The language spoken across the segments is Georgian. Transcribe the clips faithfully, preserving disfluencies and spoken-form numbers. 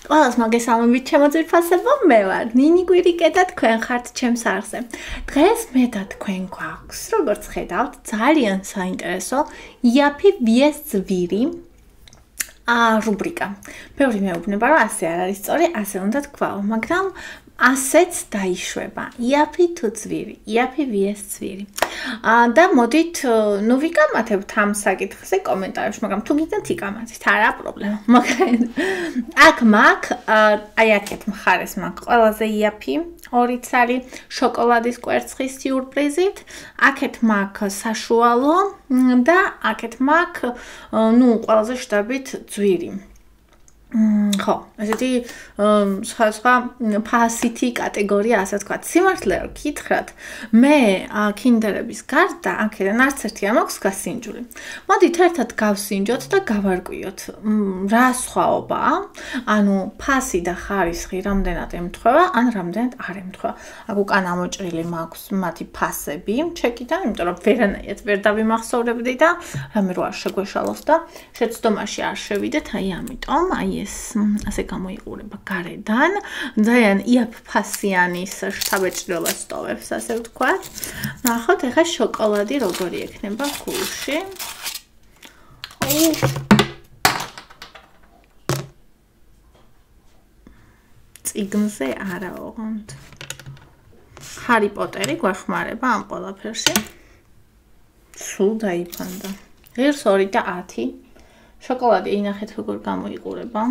ყველას მოგესალმებით ჩემო ძვირფასებო, მე ვარ ნინი კვირიკე და თქვენ ხართ ჩემს არხზე. დღეს მე და თქვენ გვაქვს, როგორც ხედავთ, ძალიან საინტერესო იაფი ვიეს ძვირი რუბრიკა. ბევრი მეუბნება, რომ ასე არ არის სწორი, ასე უნდა თქვაო, მაგრამ ასეც დაიშვება. იაფი თუ ძვირი, იაფი ვიეს ძვირი. და მოდით, ნუ ვიკამათებთ ამ საკითხზე კომენტარებში, მაგრამ თუ გინდათ იკამათით, არა პრობლემა. მაგრამ აქ მაგ, აი აქეთ მხარეს მაგ ყველაზე იაფი ორი ცალი შოკოლადის კვერცხის სიურპრიზით, აქეთ მაგ საშუალო და აქეთ მაგ, ნუ ყველაზე შტაბით ძვირი. ხო, ესეთი სხვა სხვა ფასითი კატეგორია, ასე ვთქვათ. სიმართლე რომ გითხრათ, მე კინდერების გარდა აქედან არც ერთი არ მაქვს გასინჯული. მოდით ერთად გავსინჯოთ და გავარკვიოთ, რა სხვაობაა, ანუ ფასი და ხარისხი რამდენად ემთხვევა, ან რამდენად არ ემთხვევა. აქ უკან ამოჭრილი მაქვს მათი ფასები ჩეკიდან, იმიტომ რომ ვერანაირად ვერ დავიმახსოვრებდი და რამე რო არ შეგვეშალოს და შეცდომაში არ შევიდეთ, აი ამიტომ, აი ეს ასე გამოიყურება გარედან, ძალიან იაფ ფასიანის შთაბეჭდილებას ტოვებს, ასე ვთქვათ. ნახოთ, ეხლა შოკოლადი როგორი ექნება გულში. წიგნზე არა ოღონდ. ჰარი პოტერი გვეხმარება ამ ყველაფერში. სულ დაიფანდა. ღირს ორი და ათი. შოკოლადი ინახეთ როგორ გამოიყურება.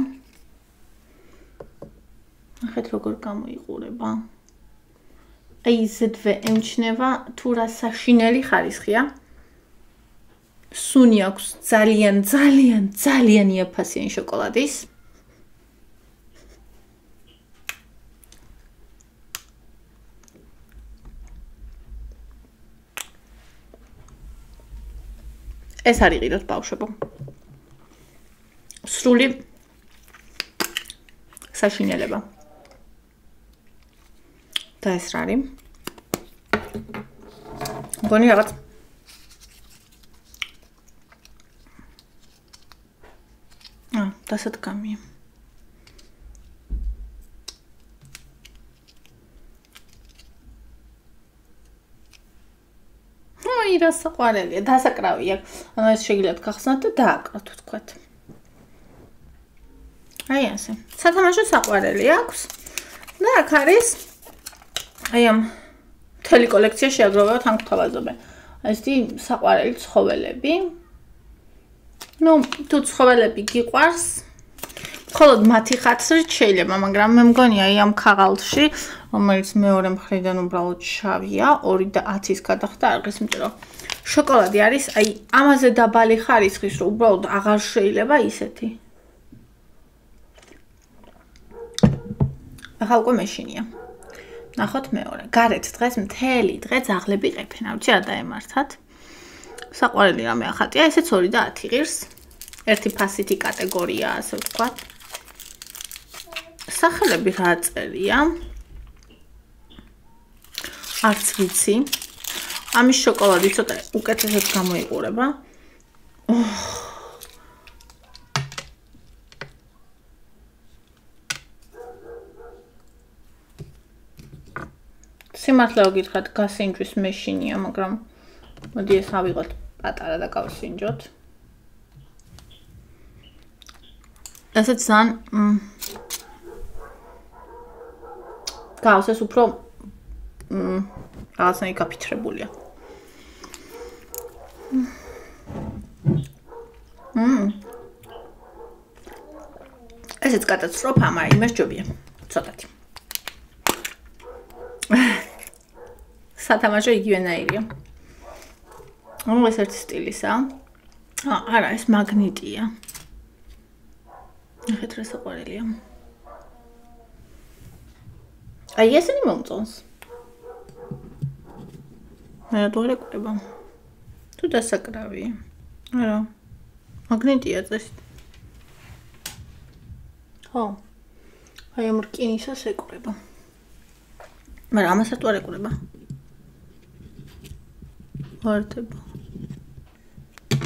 ნახეთ როგორ გამოიყურება. აი ზედვე ემჩნევა თუ რა საშინელი ხარისხია. სუნი აქვს ძალიან ძალიან ძალიან იაფასიანი შოკოლადის. ეს არ იყიდოთ ბავშვებო. სრული საშინელება. და ეს რა არის? მგონი რაღაც აა, დასადგამია. აი რა საყვარელია, დასაკრავია. ანუ ეს შეგიძლიათ გახსნათ და დააკრათ, ვთქვათ. აი ასე. სათამაშო საყვარელი აქვს. და აქ არის აი ამ მთელი კოლექცია შეაგროვებთ ამ გთავაზობენ. ესეთი საყვარელი ცხოველები. ნუ თუ ცხოველები გიყვარს, მხოლოდ მათი ხათრით შეიძლება, მაგრამ მე მგონია აი ამ ქაღალდში, რომელიც მეორე მხრიდან უბრალოდ შავია, ორი და ათის გადახდა არღის, იმიტომ რომ შოკოლადი არის აი ამაზე დაბალი ხარისხის, რომ უბრალოდ აღარ შეიძლება ისეთი. ახლა უკვე მეშინია. ნახოთ მეორე. გარეთ დღეს მთელი დღე ძაღლები ყეფენ, არ ვიცი რა დაემართათ. საყვარელი რამე ახატია, ესეც ორი და ათი ღირს. ერთი ფასითი კატეგორია, ასე ვთქვათ. სახელები რა წერია? არც ვიცი. ამის შოკოლადი ცოტა უკეთესად გამოიყურება. სიმართლე რომ გითხრათ, გასინჯვის მეშინია, მაგრამ მოდი ეს ავიღოთ პატარა და გავსინჯოთ. ესეც ძალიან გავს, ეს უფრო რაღაცნაირი გაფიცრებულია. ესეც კატასტროფა, მაგრამ იმას ჯობია, ცოტათი. სათამაშო იგივენაირია. ანუ ეს ერთი სტილისა. არა, ეს მაგნიტია. ნახეთ რა საყვარელია. აი ესენი მომწონს. მე რა დაგეკრება. თუ დასაკრავია. არა. მაგნიტია წესი. ხო. აი ამ რკინისას ეკრება. მაგრამ ამასაც არ ეკრება. ვარტება.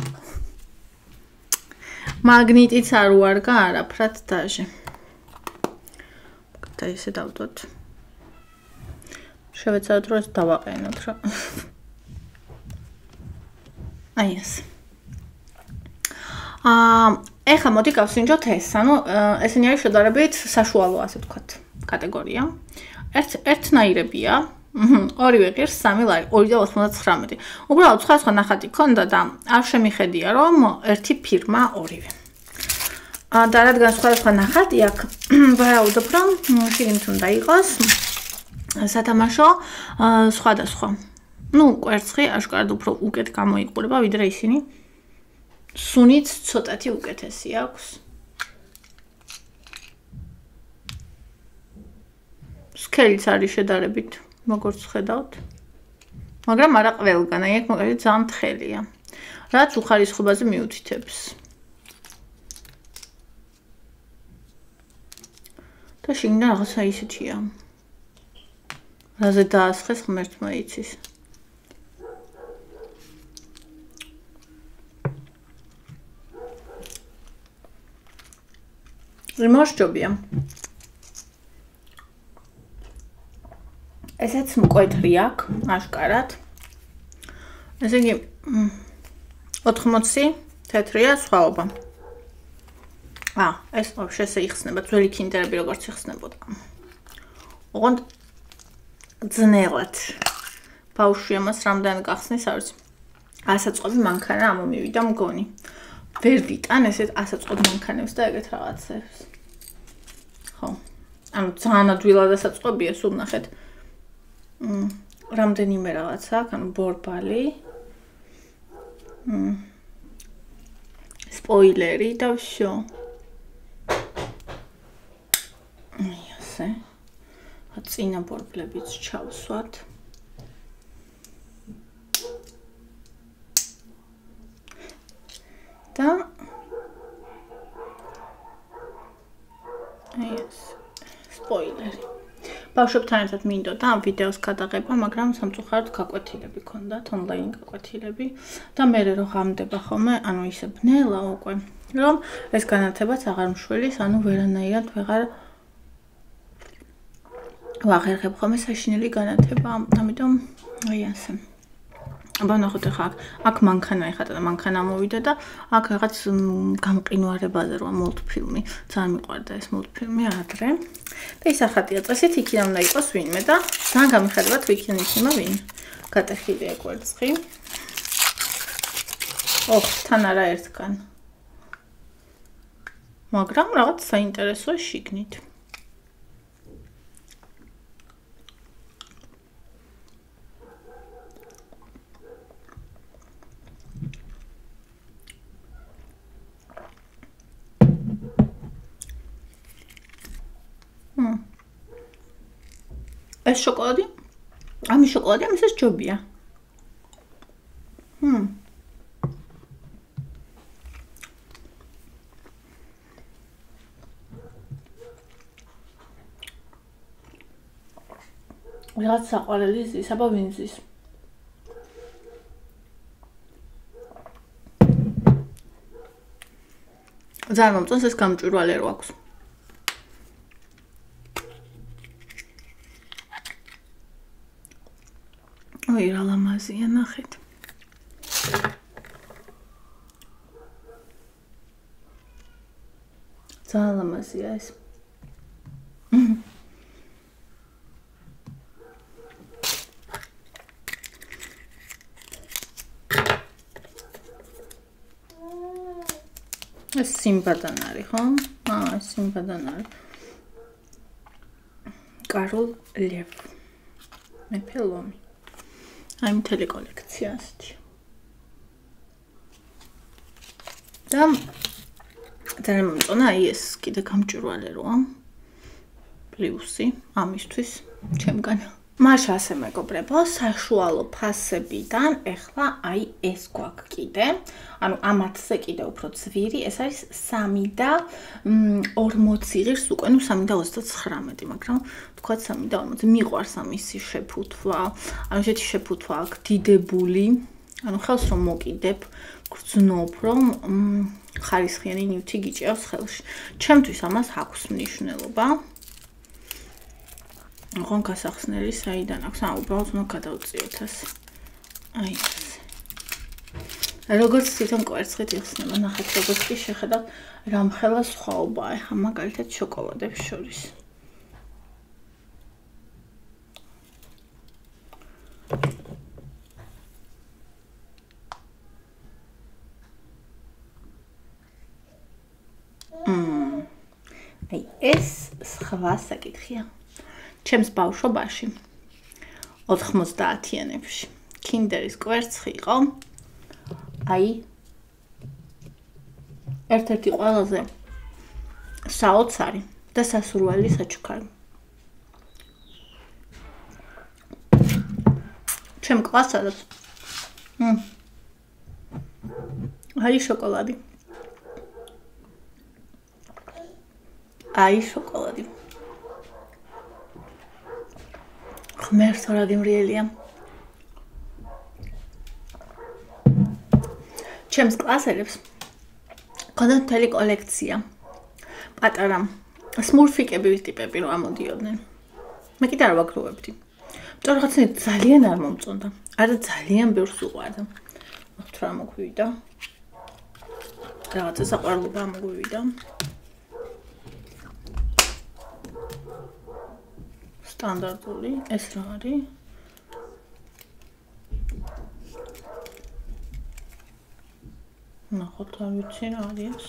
მაგნიტიც არ უარგა არაფრად დაჟე. და ესე დავდოთ. შევეცადოთ რომ ეს დავაყენოთ რა. აი ეს. აა, ეხლა მოდი გავსინჯოთ ეს, ანუ ესენი არის შედარებით საშუალო, ასე ვთქვათ, კატეგორია. ერთ ერთნაირებია. ორივე ღირს სამი ლარი, ორი და ოცდათხმეტი. უბრალოდ სხვა სხვა ნახატი ქონდა და არ შემიხედია რომ ერთი ფირმა ორივე. აა და რადგან სხვა სხვა ნახატი აქვს, ვარაუდობ რომ შიგნით უნდა იყოს სათამაშო სხვადასხვა. ნუ კვერცხი აშკარად უფრო უკეთ გამოიყურება ვიდრე ისინი. სუნიც ცოტათი უკეთესი აქვს. სქელიც არის შედარებით, როგორც ხედავთ. მაგრამ არა ყველგან, აი აქ მაგალითად ძალიან თხელია. რაც უხარისხობაზე მიუთითებს. და შიგნიდან რაღაცა ისეთია. რაზე დაასხეს ღმერთმა იცის. იმოშჯობია. ესეც მკვეთრი აქვს, აშკარად. ესე იგი ოთხმოცი თეთრია სხვაობა. ა, ეს ვაფშე შეიხსნება, ძველი კინდერები როგორც იხსნებოდა. ოღონდ ძნელად. ბავშვი ამას რამდენი გახსნის, არ ვიცი. ასაწყობი მანქანა ამომივიდა მგონი. ვერ ვიტან ესეთ ასაწყობ მანქანებს და ეგეთ რაღაცებს. ხო. ანუ ძალიან ადვილად ასაწყობია, სულ ნახეთ. მ რამდენიმე რაღაც აქვს, ანუ ბორბალი. მ სპოილერი და всё. აი ასე. წინა ბორბლებიც ჩავსვათ. და აი ეს სპოილერი. ბავშვებთან ერთად მინდოდა ამ ვიდეოს გადაღება, მაგრამ სამწუხაროდ გაკვეთილები ქონდათ, ონლაინ გაკვეთილები და მე რო ღამდება ხოლმე, ანუ ისე ბნელა უკვე, რომ ეს განათებაც აღარ მშველის, ანუ ვერანაირად ვეღარ ვაღერღებ ხოლმე საშინელი განათება, ამიტომ აი ასე. აბა ნახოთ ახლა აქ მანქანა ეხატა და მანქანა მოვიდა და აქ რაღაც გამყინვარებაზე როა მულტფილმი. ძალიან მიყვარდა ეს მულტფილმი ადრე. და ის ახატია წესით იქიდან უნდა იყოს ვინმე და ძალიან გამიხარებათ ვიქიდან იქნება ვინ. გატეხილია კვერცხი. ოხ, თან არა ერთგან. მაგრამ რაღაც საინტერესოა შიგნით. ეს შოკოლადი? ამის შოკოლადი, ამის ეს ჯობია. ჰმ. რაღაც საყვარელი ზის, აბა ვინ ზის? ძალიან მომწონს ეს გამჭვირვალე რო აქვს. ой, რა ლამაზია, ნახეთ. ძალიან ლამაზია ეს. ეს სიმბადან არის, ხო? აა, ეს სიმბადან არის. კაროლ ლევ. მეფე ლომი. აი მთელი კოლექცია ასეთი. და ძალიან მომწონა აი ეს კიდე გამჭვირვალე როა. პლუსი ამისთვის ჩემგან. მაშ ასე მეგობრებო, საშუალო ფასებიდან ეხლა აი ეს გვაქვს კიდე. ანუ ამათზე კიდე უფრო ძვირი, ეს არის სამი და ორმოცი ღირს უკვე, ნუ სამი და ოცდათხრამეტი, მაგრამ თქვა სამი და ორმოცი მიყვარს ამისი შეფუთვა. ანუ ესეთი შეფუთვა აქვს დიდებული, ანუ ხელს რომ მოკიდებ, გრძნობ, რომ ხარისხიანი ნივთი გიჭირავს ხელში. ჩემთვის ამას აქვს მნიშვნელობა. ოღონ გასახსნელი საიდან აქვს? აა, უბრალოდ უნდა გადავწიოთ ასე. აი ასე. როგორც თვითონ კვერცხით იხსნება, ნახეთ როგორც კი შეხედავთ, რამხელა სხვაობაა, ხა მაგალითად შოკოლადებს შორის. მმ. აი ეს სხვა საკითხია. ჩემს ბავშვობაში ოთხმოცდაათიანებში კინდერის კვერცხი იყო აი ერთ-ერთი ყველაზე საოცარი და სასურველი საჩუქარი. ჩემ კლასადაც მ აი შოკოლადი. აი შოკოლადი. ღმერთო რა გემრიელია. ჩემს კლასელებს ქონდათ მთელი კოლექცია. პატარა სმურფიკების ტიპები რომ ამოდიოდნენ. მე კიდე არ ვაგროვებდი. იმიტომ რაღაცნაირად ძალიან არ მომწონდა. არა ძალიან ბევრს უყვარდა. მოხთ რა მოგვივიდა. რაღაცა საყვარლობა მოგვივიდა. სტანდარტული ეს რა არის? ნახოთ არ ვიცი რა არის.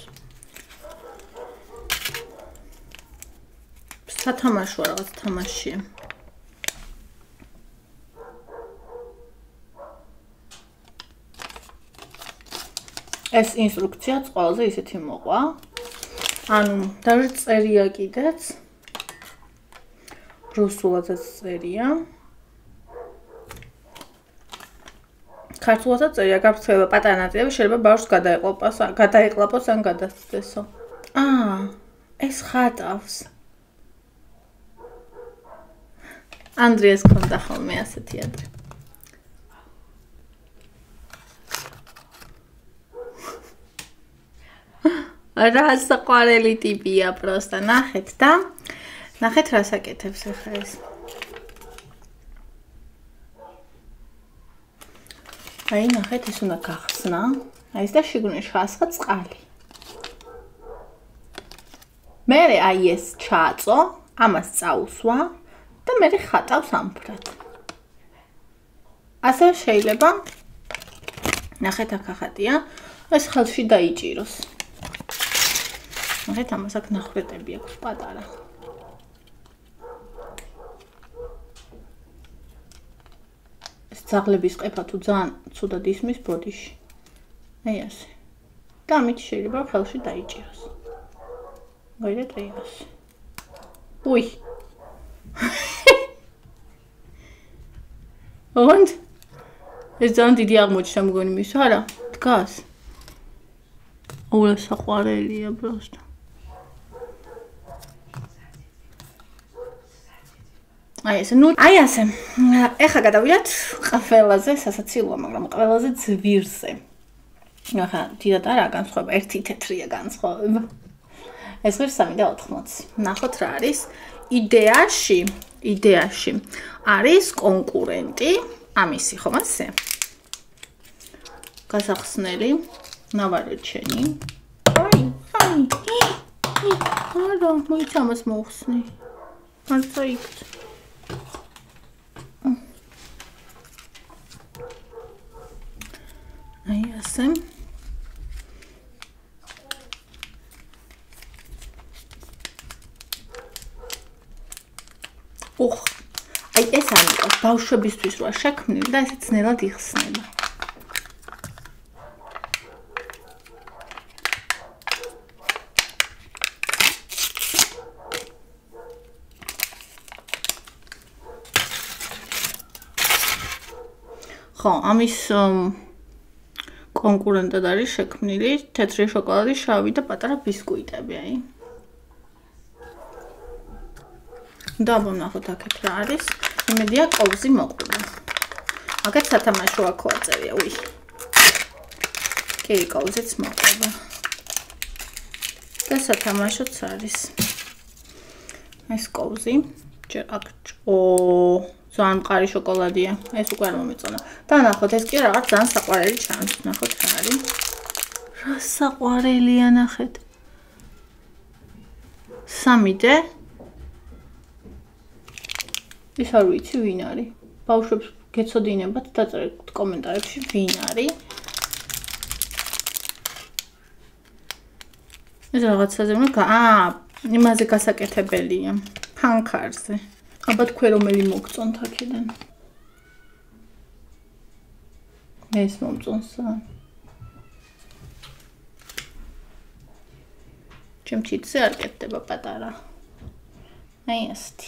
სათამაშო რაღაც თამაშია. ეს ინსტრუქციაც ყველაზე ისეთი მოყვა. ანუ დავით წერია კიდეც. რუსულადაც წერია. ქართულადაც წერია, გავრცელება პატარა ნაწილები შეიძლება ბავშვს გადაეყლაპოს, გადაეყლაპოს ან გადასცდესო. აა, ეს ხატავს. ანდრიას ქონდა ხოლმე ასეთი ადრე. რა საყვარელი ტიპია პროსტა, ნახეთ და ნახეთ რა საკეთებს ახლა ეს. აი ნახეთ ეს უნდა გახსნა. აი ეს და შიგნით ხასხა წყალი. მე აი ეს ჩააწო, ამას წაუსვა და მე ხატავს ამფრად. ასე შეიძლება ნახეთ აქ ახატია, ეს ხელში დაიჭიროს. ნახეთ ამას აქ ნახვეტები აქვს პატარა. ძაღლების ყეფა თუ ძალიან ცუდად ისმის ბოდიში. აი ასე. და ამით შეიძლება ხელში დაიჭიროს. მოიგეთ აი ასე. უი. ოღონდ ეს ძალიან დიდი აღმოჩნდა მგონი მის, არა? დგას. ოღონდ საყვარელია просто. აი ესე, ნუ აი ასე. ეხლა გადავიდეთ ყველაზე სასაცილოა, მაგრამ ყველაზე ძვირზე. ახლა დიდად არა განსხვავება, ერთი თეთრია განსხვავება. ეს ღირს სამი და ოთხმოცი. ნახოთ რა არის. იდეაში, იდეაში არის კონკურენტი, ამისი ხომ ასე? გასახსნელი, ნავარჩენი. აი, აი. არა, მოიცა ამას მოხსნი. არ წაიქცე. აი ასე. ოხ, აი ეს არ იყოს ბავშვებისთვის რა შექმნილი და ესე ძნელად იხსნება. ხო, ამის კონკურენტად არის შექმნილი თეთრი შოკოლადი, შავი და პატარა ბისკუიტები, აი. და მომნახოთ აქეთ რა არის. იმედია კოვზი მოყვება. აქეთ სათამაშოა კვარწერია, უი. კი, კოვზიც მოყვება. და სათამაშოც არის. ეს კოვზი ჯერ აქ ო ძალიან მყარი შოკოლადია ეს უკვე არ მომეწონა და ნახოთ ეს კი რაღაც ძალიან საყვარელი ჩანს ნახოთ რა არის რა საყვარელია ნახეთ სამი დე ის არ ვიცი ვინ არის ბავშვებს გეცოდინებათ დაწერეთ კომენტარებში ვინ არის ეს რაღაცაზე უნდა აა იმაზე გასაკეთებელია ფანქარზე აბა თქვენ რომელი მოგწონთ აქედან ეს მომწონსა ჩემჩიცე არ კეთდება პატარა აი ასეთი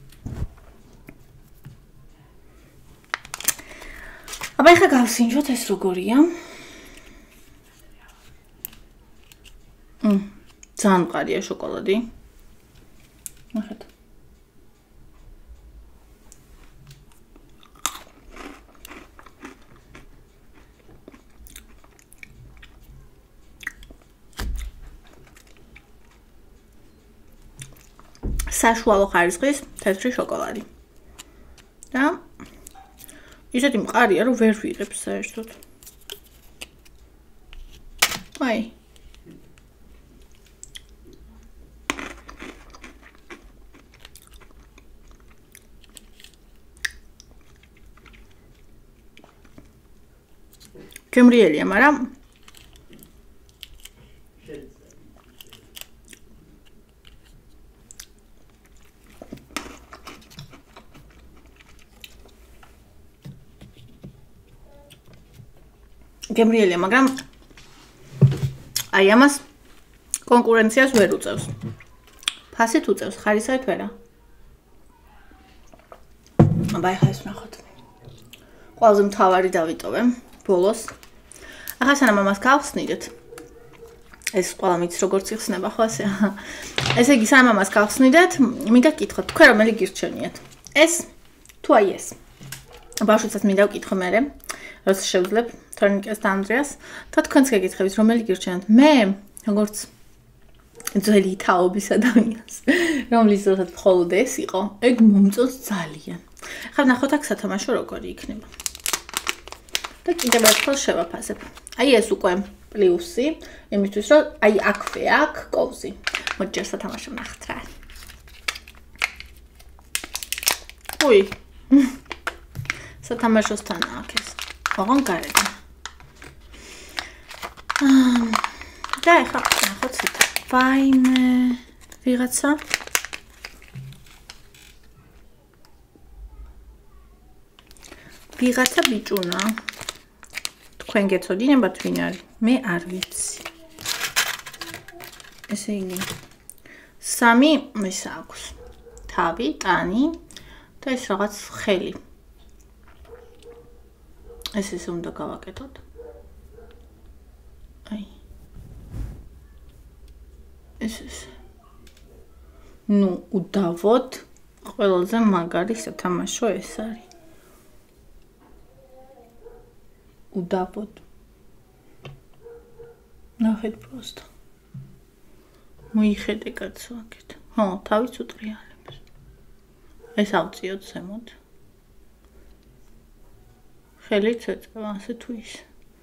აბა ეხლა გავსინჯოთ ეს როგორია მ ძალიან მყარია შოკოლადი ნახეთ საშუალო ხარისხის თეთრი შოკოლადი და ისეთი მყარია რომ ვერ ვიღებ საერთოდ აი გემრიელია მაგრამ გემრიელია, მაგრამ აი ამას კონკურენციას ვერ უწევს. ფასით უწევს, ხარისხით ვერა. აბა ეხლა ეს ვნახოთ. ყველაზე მთავარი დავიტოვე ბოლოს. ახლა სანამ ამას გავხსნით. ეს ყველა მიც როგორც იხსნება ხო ასე. ესე იგი სანამ ამას გავხსნით, მინდა გკითხოთ, თქვენ რომელი გირჩენიათ? ეს თუ აი ეს. ბავშვებსაც მინდა ვკითხო მე. როცა შევძლებ თორნიკეს და ანდრეას და თქვენც გეკითხებით რომელი გირჩენთ მე როგორც ძველი თაობის ადამიანს რომლის დროსაც მხოლოდ ეს იყო ეგ მომწონს ძალიან ხა ნახოთ აქ სათამაშო როგორი იქნება და კიდევ ერთხელ შევაფასებ აი ეს უკვე პლუსი იმისთვის რომ აი აქვე აქ კოვზი მოდი ჯერ სათამაშო ვნახოთ რა უი სათამაშოსთან აქ ეს ოღონ გარედან და ეხლა ნახოთ ცოტა ვაიმე ვიღაცა ვიღაცა ბიჭუნა თქვენ გეცოდინებათ ვინ არის მე არ ვიცი ესე იგი სამი ეს აქვს თავი ტანი და ეს რაღაც ხელი ეს ის უნდა გავაკეთოთ. აი. ეს ეს. ნუ უდავოთ. ყველაზე მაგარი სათამაშო ეს არის. უდავოთ. ნახეთ просто. მოიხედე კაცო აქეთ. ხო, თავის უტრიალებს. ეს ავწიოთ ზემოთ. ხელით ეწევა ასე თუ ის.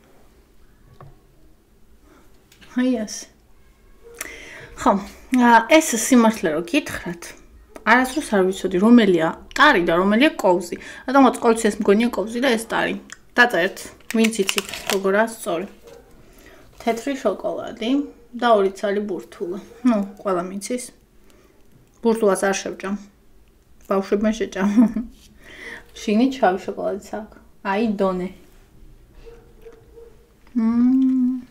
აი ასე. ხო, ეს სიმართლე რო გითხრათ, არასდროს არ ვიცოდი რომელია ტარი და რომელია კოვზი. რადგანაც ყოველთვის ეს მგონია კოვზი და ეს ტარი. დაწერთ, ვინც იცით როგორაა სწორი. თეთრი შოკოლადი და ორი ცალი ბურთულა. ნუ, ყველა მიცის. ბურთულას არ შევჭამ. ბავშვებმა შეჭამ. შიგნით შავი შოკოლადიც აქვს. აი დონე. მმ.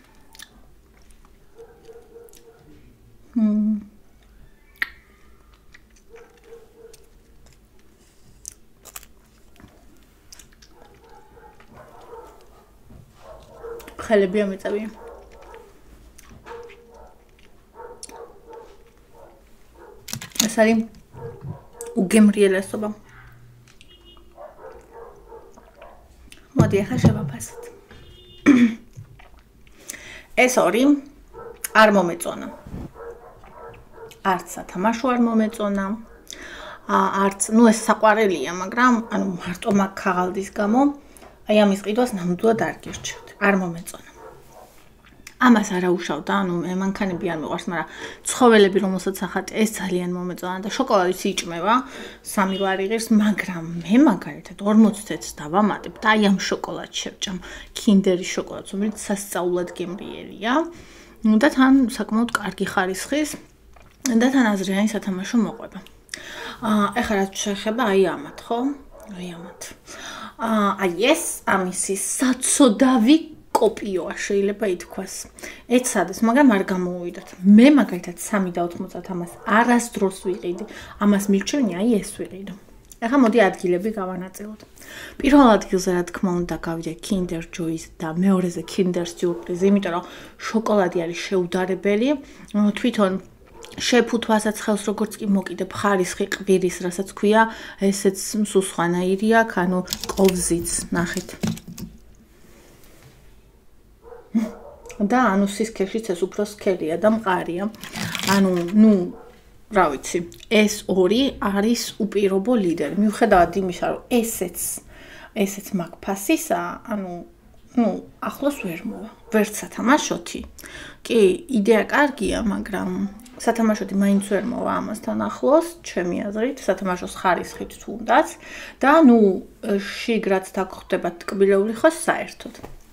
მმ. ხელები ამეწავია. ეს არის უგემრიელესობა. მოდი ახლა შევაფასოთ. ეს ორი არ მომეწონა. არც სათამაშო არ მომეწონა. არც, ну ეს საყვარელია, მაგრამ ანუ მარტო მაგ ქაღალდის გამო აი ამის ყიდვას ნამდვილად არ გირჩევთ, არ მომეწონა. ამას არა უშავდა, ანუ მე მანქანები არ მიყვარს, მაგრამ ცხოველები, რომელსაც ახათ, ეს ძალიან მომეწონა და შოკოლადის იჭმევა, სამი ლარი ღირს, მაგრამ მე მაგალითად ორმოცი წელს დავამატებ და აი ამ შოკოლადს შევჭამ, Kinderis შოკოლადს, რომელიც სასწაულად გემრიელია და თან საკმაოდ კარგი ხარისხის და თან აზრიანი სათამაშო მოყვება. აა, ეხლა რაც შეეხება აი ამათ, ხო? აი ამათ. აა, აი ეს ამისი საცოდავი კოპიოა შეიძლება ითქვას. ეცადეს, მაგრამ არ გამოუვიდოთ. მე მაგალითად სამი და ოთხმოცდაათ ამას არასდროს ვიყიდი. ამას მირჩევნია, აი ეს ვიყიდო. ეხლა მოდი ადგილები გავანაწილოთ. პირველ ადგილზე რა თქმა უნდა გავიდე Kinder Joy-ს და მეორეზე Kinder Surprise, იმიტომ რომ შოკოლადი არის შეუდარებელი. თვითონ შეფუთვასაც ხელს როგორც კი მოკიდებ ხარისხი ყვირის, რასაც ქვია, ესეც სულ სხვანაირი აქვს, ანუ კოვზიც, ნახეთ. და ანუ სისქეშიც ეს უფრო სქელია და მყარია. ანუ, ნუ, რა ვიცი, ეს ორი არის უპირობო ლიდერი. მიუხედავად იმისა, რომ ესეც, ესეც მაგ ფასისაა, ანუ, ნუ, ახლოს ვერ მოვა. ვერც სათამაშოთი. კი, იდეა კარგია, მაგრამ სათამაშოთი მაინც ვერ მოვა ამასთან ახლოს, ჩემი აზრით, სათამაშოს ხარისხით თუნდაც და ნუ, შიგრაც დაგხვდებათ ტკბილეული ხო საერთოდ.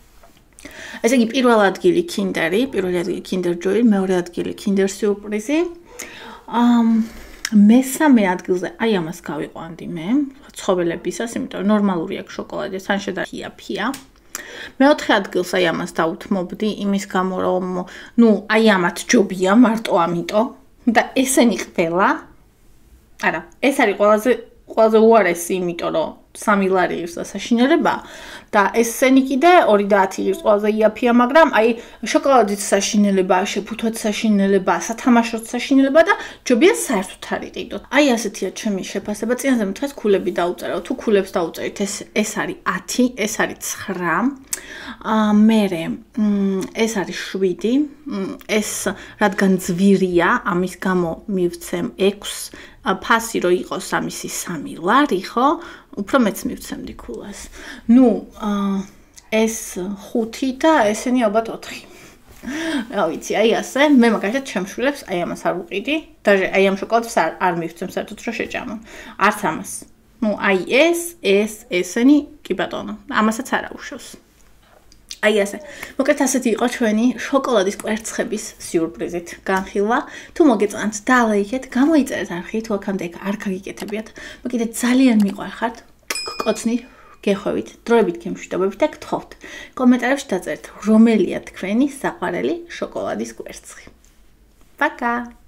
ესე იგი პირველ ადგილი Kinderi, პირველი ადგილი Kinder Joy, მეორე ადგილი Kinder Surprise. ამ მესამე ადგილზე აი ამას გავიყვანდი მე, ცხოველებისას, იმიტომ რომ ნორმალური აქვს შოკოლადი, თან შედარია ფია. მეოთხე ადგილს აი ამას დაუთმობდი, იმის გამო რომ, ნუ, აი ამათ ჯობია მარტო ამიტომ და ესენი ყველა. არა, ეს არის ყველაზე ყველაზე უარესი, იმიტომ რომ სამი ლარი ღირს და საშინელება და ესენი კიდე ორი და ათი ღირს ყველაზე იაფია, მაგრამ აი შოკოლადიც საშინელება, შეფუთვაც საშინელება, სათამაშოც საშინელება და ჯობია საერთოდ არ იყიდოთ. აი ასეთია ჩემი შეფასება. წინაზე მითხეს ქულები დაუწერო. თუ ქულებს დაუწერით, ეს ეს არის ათი, ეს არის ცხრა. აა მერე ეს არის შვიდი. ეს რადგან ძვირია, ამის გამო მივცემ ექვსს. ფასი რო იყოს ამისი სამი ლარი, ხო? უფრო მეც მივცემდი ქულას. ნუ, ეს ხუთი და ესენი ალბათ ოთხი. რა ვიცი, აი ასე, მე მაგალითად ჩემშვილებს აი ამას არ უყიდი, даже აი ამ შოკოლადს არ არ მივცემ საერთოდ რომ შეჭამონ. არც ამას. ნუ, აი ეს, ეს, ესენი, კი ბატონო, ამასაც არ აუშავს. აი ასე. მოკლედ ასეთი იყო ჩვენი შოკოლადის კვერცხების სიურპრიზით განხილვა. თუ მოგეწონათ, დალაიქეთ, გამოიწერეთ არხი, თუ აქამდე არ გაგიკეთებიათ. მე კიდე ძალიან მიყვარხართ. გკოცნით, გეხვევით, დროებით გემშვიდობებით და გთხოვთ. კომენტარებში დაწერთ, რომელია თქვენი საყვარელი შოკოლადის კვერცხი. პაკა!